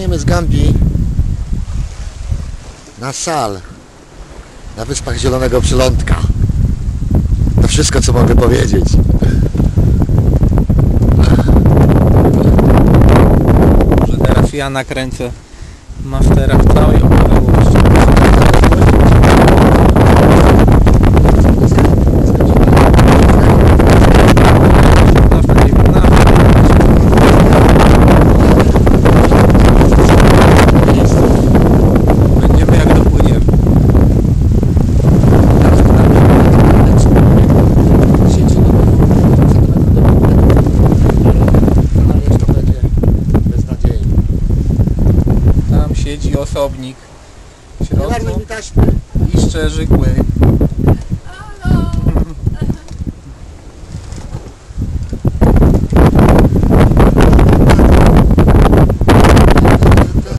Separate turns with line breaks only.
Płyniemy z Gambii na Sal, na Wyspach Zielonego Przylądka. To wszystko, co mogę powiedzieć.
Może teraz ja nakręcę mastera w całej okazałości. Będziemy jak dopłyniemy. Tam siedzi osobnik w środku i szczerzy kły.